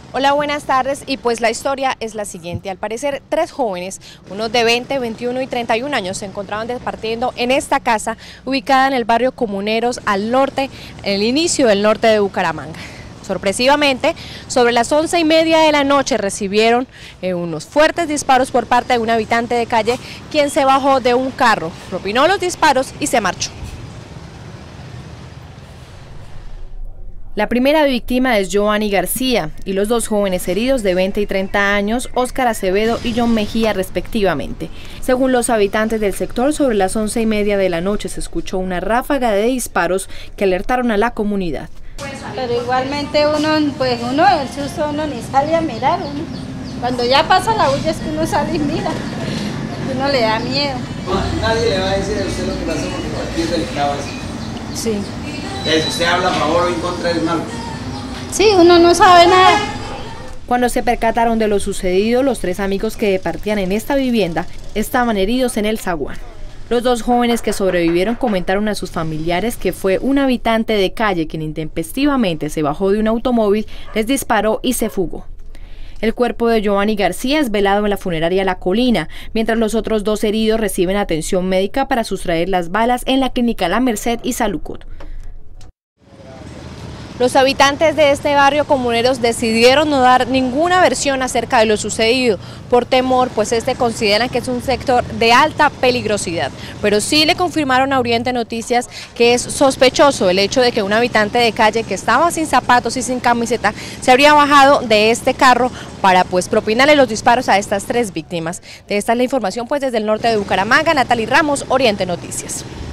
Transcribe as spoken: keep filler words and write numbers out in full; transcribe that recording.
Hola, buenas tardes. Y pues la historia es la siguiente. Al parecer, tres jóvenes, unos de veinte, veintiuno y treinta y un años, se encontraban departiendo en esta casa ubicada en el barrio Comuneros, al norte, en el inicio del norte de Bucaramanga. Sorpresivamente, sobre las once y media de la noche recibieron eh, unos fuertes disparos por parte de un habitante de calle, quien se bajó de un carro, propinó los disparos y se marchó. La primera víctima es Giovanni García y los dos jóvenes heridos de veinte y treinta años, Óscar Acevedo y John Mejía respectivamente. Según los habitantes del sector, sobre las once y media de la noche se escuchó una ráfaga de disparos que alertaron a la comunidad. Pero igualmente uno, pues uno, el susto uno ni sale a mirar, uno. Cuando ya pasa la bulla es que uno sale y mira, uno le da miedo. Nadie le va a decir a usted lo que pasó porque cualquier delicado así. Sí. Entonces, ¿usted habla a favor o en contra del mal? Sí, uno no sabe nada. Cuando se percataron de lo sucedido, los tres amigos que departían en esta vivienda estaban heridos en el zaguán. Los dos jóvenes que sobrevivieron comentaron a sus familiares que fue un habitante de calle quien intempestivamente se bajó de un automóvil, les disparó y se fugó. El cuerpo de Giovanni García es velado en la funeraria La Colina, mientras los otros dos heridos reciben atención médica para sustraer las balas en la clínica La Merced y Salucot. Los habitantes de este barrio Comuneros decidieron no dar ninguna versión acerca de lo sucedido, por temor, pues este consideran que es un sector de alta peligrosidad. Pero sí le confirmaron a Oriente Noticias que es sospechoso el hecho de que un habitante de calle que estaba sin zapatos y sin camiseta se habría bajado de este carro para pues propinarle los disparos a estas tres víctimas. De esta es la información pues desde el norte de Bucaramanga. Natalie Ramos, Oriente Noticias.